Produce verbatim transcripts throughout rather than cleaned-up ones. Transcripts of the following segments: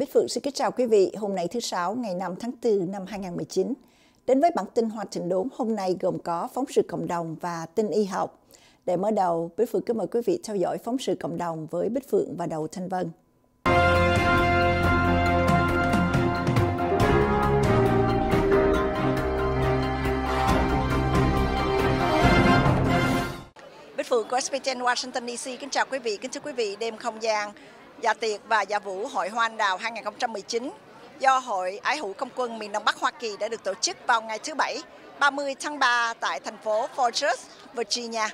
Bích Phượng xin kính chào quý vị. Hôm nay thứ Sáu ngày năm tháng tư năm hai nghìn không trăm mười chín. Đến với bản tin Hoa Thịnh Đốn hôm nay gồm có phóng sự cộng đồng và tin y học. Để mở đầu, Bích Phượng kính mời quý vị theo dõi phóng sự cộng đồng với Bích Phượng và Đầu Thanh Vân. Bích Phượng của ét bê en Washington đê xê kính chào quý vị. Kính thưa quý vị, đêm không gian dạ tiệc và dạ vũ Hội Hoa Anh Đào hai nghìn không trăm mười chín do Hội Ái Hữu Không quân miền Đông Bắc Hoa Kỳ đã được tổ chức vào ngày thứ Bảy, ba mươi tháng ba tại thành phố Fortress, Virginia.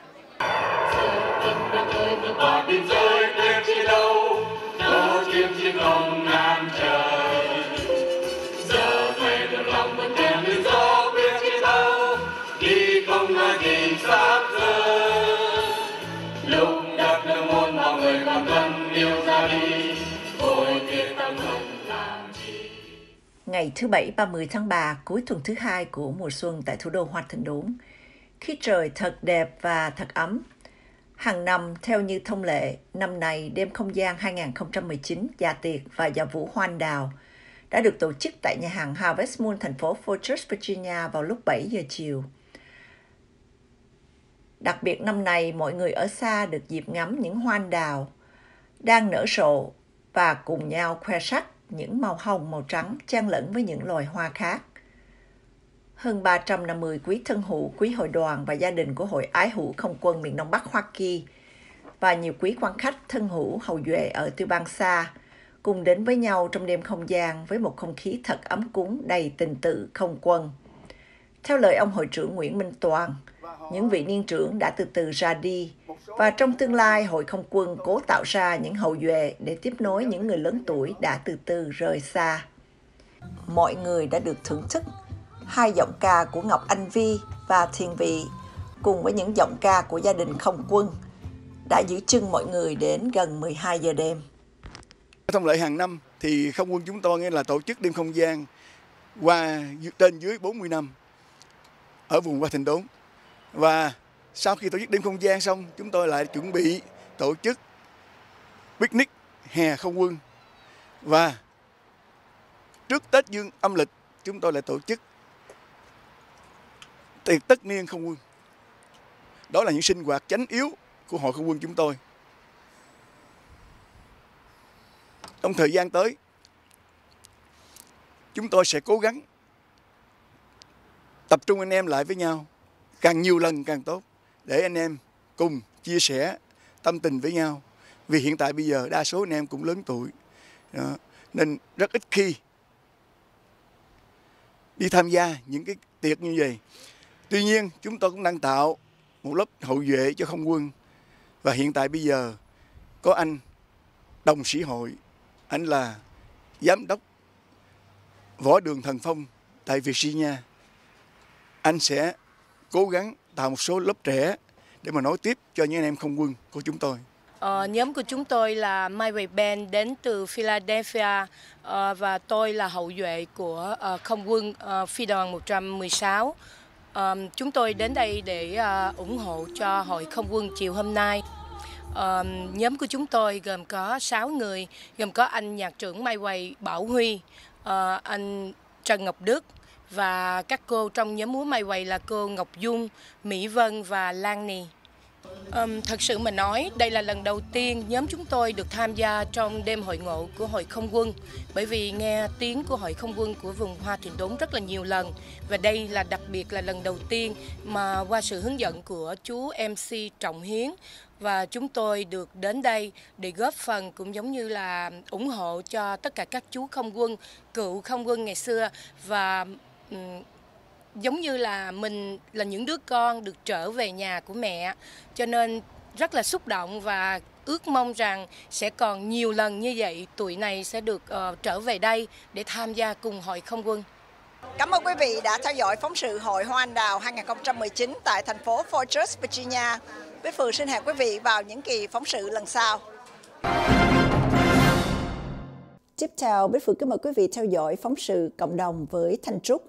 Ngày thứ Bảy ba mươi tháng ba, cuối tuần thứ hai của mùa xuân tại thủ đô Hoa Thịnh Đốn. Khí trời thật đẹp và thật ấm. Hàng năm, theo như thông lệ, năm nay đêm không gian hai nghìn không trăm mười chín dạ tiệc và dạ vũ Hoa Anh Đào đã được tổ chức tại nhà hàng Harvest Moon, thành phố Fortress, Virginia vào lúc bảy giờ chiều. Đặc biệt năm nay, mọi người ở xa được dịp ngắm những hoa anh đào đang nở rộ và cùng nhau khoe sắc những màu hồng, màu trắng chan lẫn với những loài hoa khác. Hơn ba trăm năm mươi quý thân hữu, quý hội đoàn và gia đình của Hội Ái Hữu Không quân miền Đông Bắc Hoa Kỳ và nhiều quý quan khách thân hữu hậu duệ ở tư bang xa cùng đến với nhau trong đêm không gian với một không khí thật ấm cúng đầy tình tự không quân. Theo lời ông hội trưởng Nguyễn Minh Toàn, những vị niên trưởng đã từ từ ra đi và trong tương lai Hội Không quân cố tạo ra những hậu duệ để tiếp nối những người lớn tuổi đã từ từ rời xa. Mọi người đã được thưởng thức hai giọng ca của Ngọc Anh Vi và Thiền Vị cùng với những giọng ca của gia đình không quân đã giữ chân mọi người đến gần mười hai giờ đêm. Thông lệ hàng năm thì không quân chúng tôi nghe là tổ chức đêm không gian qua trên dưới bốn mươi năm ở vùng Hoa Thịnh Đốn. Và sau khi tổ chức đêm không gian xong, chúng tôi lại chuẩn bị tổ chức picnic hè không quân. Và trước Tết Dương âm lịch, chúng tôi lại tổ chức tiệc tất niên không quân. Đó là những sinh hoạt chánh yếu của Hội Không quân chúng tôi. Trong thời gian tới, chúng tôi sẽ cố gắng tập trung anh em lại với nhau, càng nhiều lần càng tốt, để anh em cùng chia sẻ tâm tình với nhau. Vì hiện tại bây giờ đa số anh em cũng lớn tuổi, đó, nên rất ít khi đi tham gia những cái tiệc như vậy. Tuy nhiên, chúng tôi cũng đang tạo một lớp hậu duệ cho không quân. Và hiện tại bây giờ có anh Đồng Sĩ Hội, anh là giám đốc Võ Đường Thần Phong tại Virginia. Anh sẽ cố gắng tạo một số lớp trẻ để mà nối tiếp cho những anh em không quân của chúng tôi. Ờ, nhóm của chúng tôi là My Way Band đến từ Philadelphia uh, và tôi là hậu duệ của uh, không quân uh, phi đoàn một trăm mười sáu. Uh, chúng tôi đến đây để uh, ủng hộ cho Hội Không quân chiều hôm nay. Uh, nhóm của chúng tôi gồm có sáu người, gồm có anh nhạc trưởng My Way Bảo Huy, uh, anh Trần Ngọc Đức, và các cô trong nhóm múa My Way là cô Ngọc Dung, Mỹ Vân và Lan Nì. Um, thật sự mà nói, đây là lần đầu tiên nhóm chúng tôi được tham gia trong đêm hội ngộ của Hội Không quân, bởi vì nghe tiếng của Hội Không quân của vùng Hoa Thịnh Đốn rất là nhiều lần, và đây là đặc biệt là lần đầu tiên mà qua sự hướng dẫn của chú em xê Trọng Hiến, và chúng tôi được đến đây để góp phần cũng giống như là ủng hộ cho tất cả các chú không quân, cựu không quân ngày xưa, và um, giống như là mình là những đứa con được trở về nhà của mẹ, cho nên rất là xúc động và ước mong rằng sẽ còn nhiều lần như vậy tụi này sẽ được uh, trở về đây để tham gia cùng Hội Không quân. Cảm ơn quý vị đã theo dõi phóng sự Hội Hoa Anh Đào hai nghìn không trăm mười chín tại thành phố Fortress, Virginia. Bích Phượng xin hẹn quý vị vào những kỳ phóng sự lần sau. Tiếp theo, Bích Phượng kính mời quý vị theo dõi phóng sự cộng đồng với Thanh Trúc.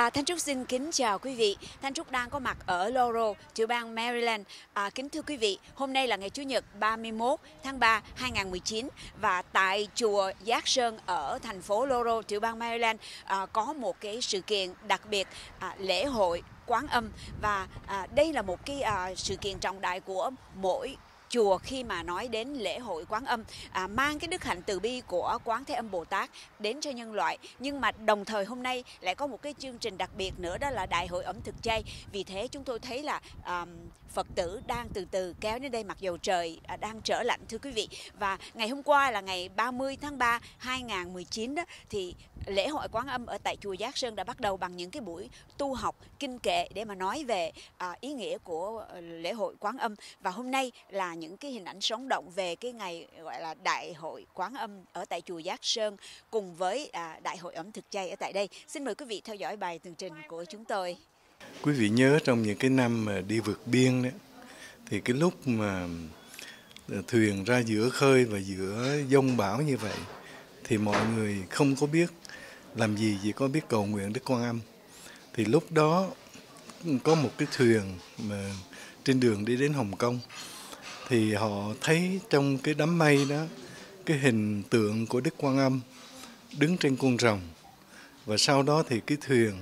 À, Thanh Trúc xin kính chào quý vị. Thanh Trúc đang có mặt ở Laurel, tiểu bang Maryland. À, kính thưa quý vị, hôm nay là ngày Chủ nhật ba mươi mốt tháng ba năm hai nghìn không trăm mười chín và tại chùa Giác Sơn ở thành phố Laurel, tiểu bang Maryland à, có một cái sự kiện đặc biệt, à, lễ hội Quán Âm, và à, đây là một cái à, sự kiện trọng đại của mỗi chùa khi mà nói đến lễ hội Quán Âm, à, mang cái đức hạnh từ bi của Quán Thế Âm Bồ Tát đến cho nhân loại. Nhưng mà đồng thời hôm nay lại có một cái chương trình đặc biệt nữa, đó là Đại hội ẩm thực chay. Vì thế chúng tôi thấy là um, Phật tử đang từ từ kéo đến đây mặc dầu trời à, đang trở lạnh, thưa quý vị. Và ngày hôm qua là ngày ba mươi tháng ba năm hai nghìn không trăm mười chín đó, thì lễ hội Quán Âm ở tại chùa Giác Sơn đã bắt đầu bằng những cái buổi tu học kinh kệ để mà nói về à, ý nghĩa của lễ hội Quán Âm. Và hôm nay là những cái hình ảnh sống động về cái ngày gọi là Đại hội Quán Âm ở tại chùa Giác Sơn cùng với à, Đại hội ẩm thực chay ở tại đây. Xin mời quý vị theo dõi bài tường trình của chúng tôi. Quý vị nhớ trong những cái năm mà đi vượt biên đấy, thì cái lúc mà thuyền ra giữa khơi và giữa giông bão như vậy, thì mọi người không có biết làm gì, chỉ có biết cầu nguyện Đức Quan Âm. Thì lúc đó có một cái thuyền mà trên đường đi đến Hồng Kông, thì họ thấy trong cái đám mây đó cái hình tượng của Đức Quan Âm đứng trên con rồng. Và sau đó thì cái thuyền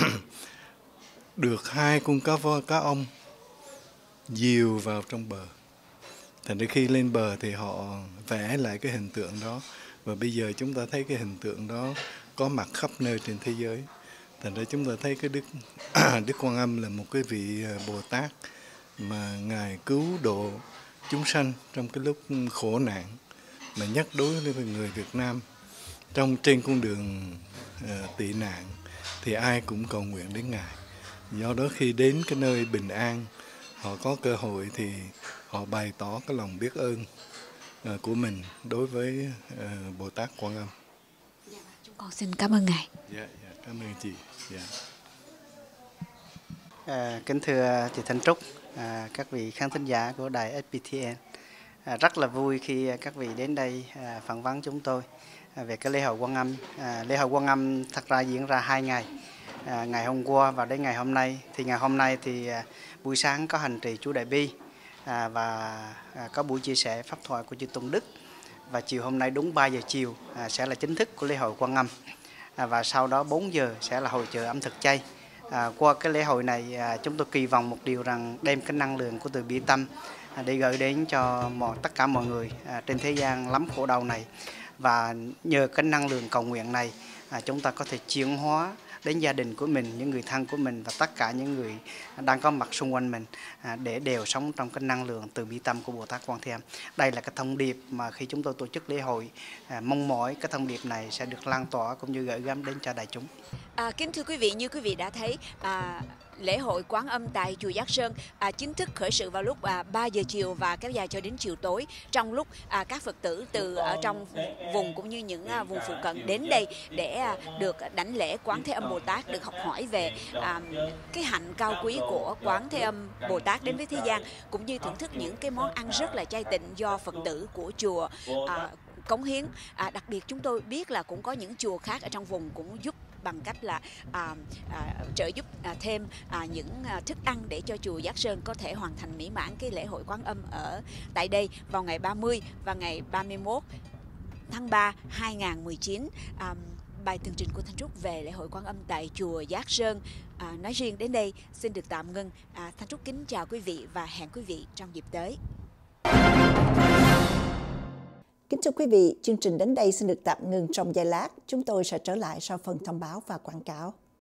được hai con cá voi, cá ông dìu vào trong bờ. Thành ra khi lên bờ thì họ vẽ lại cái hình tượng đó. Và bây giờ chúng ta thấy cái hình tượng đó có mặt khắp nơi trên thế giới. Thành ra chúng ta thấy cái Đức Đức Quan Âm là một cái vị Bồ Tát mà Ngài cứu độ chúng sanh trong cái lúc khổ nạn, mà nhất đối với người Việt Nam trong trên con đường uh, tị nạn thì ai cũng cầu nguyện đến Ngài. Do đó khi đến cái nơi bình an, họ có cơ hội thì họ bày tỏ cái lòng biết ơn uh, của mình đối với uh, Bồ Tát Quan Âm. Dạ, chúng con xin cảm ơn Ngài. Dạ, dạ, cảm ơn chị. Dạ. À, kính thưa chị Thanh Trúc, à, các vị khán thính giả của đài ét pê tê en, à, rất là vui khi các vị đến đây à, phỏng vấn chúng tôi à, về cái lễ hội Quan Âm. À, lễ hội Quan Âm thật ra diễn ra hai ngày, à, ngày hôm qua và đến ngày hôm nay. Thì ngày hôm nay thì à, buổi sáng có hành trì chú Đại Bi à, và à, có buổi chia sẻ pháp thoại của chư Tôn Đức, và chiều hôm nay đúng ba giờ chiều à, sẽ là chính thức của lễ hội Quan Âm, à, và sau đó bốn giờ sẽ là hội chợ ẩm thực chay. À, qua cái lễ hội này à, chúng tôi kỳ vọng một điều rằng đem cái năng lượng của từ bi tâm à, để gửi đến cho mọi, tất cả mọi người à, trên thế gian lắm khổ đau này, và nhờ cái năng lượng cầu nguyện này à, chúng ta có thể chuyển hóa đến gia đình của mình, những người thân của mình và tất cả những người đang có mặt xung quanh mình à, để đều sống trong cái năng lượng từ bi tâm của Bồ Tát Quan Thế Âm. Đây là cái thông điệp mà khi chúng tôi tổ chức lễ hội à, mong mỏi cái thông điệp này sẽ được lan tỏa cũng như gửi gắm đến cho đại chúng. À, kính thưa quý vị, như quý vị đã thấy, à, lễ hội Quán Âm tại chùa Giác Sơn à, chính thức khởi sự vào lúc à, ba giờ chiều và kéo dài cho đến chiều tối, trong lúc à, các Phật tử từ ở trong vùng cũng như những à, vùng phụ cận đến đây để à, được đảnh lễ Quán Thế Âm Bồ Tát, được học hỏi về à, cái hạnh cao quý của Quán Thế Âm Bồ Tát đến với thế gian, cũng như thưởng thức những cái món ăn rất là chay tịnh do Phật tử của chùa à, cống hiến. À, đặc biệt chúng tôi biết là cũng có những chùa khác ở trong vùng cũng giúp bằng cách là à, à, trợ giúp à, thêm à, những à, thức ăn để cho chùa Giác Sơn có thể hoàn thành mỹ mãn cái lễ hội Quán Âm ở tại đây vào ngày ba mươi và ngày ba mươi mốt tháng ba năm hai nghìn không trăm mười chín. À, bài tường trình của Thanh Trúc về lễ hội Quán Âm tại chùa Giác Sơn à, nói riêng đến đây xin được tạm ngưng. À, Thanh Trúc kính chào quý vị và hẹn quý vị trong dịp tới. Kính thưa quý vị, chương trình đến đây xin được tạm ngừng trong giây lát. Chúng tôi sẽ trở lại sau phần thông báo và quảng cáo.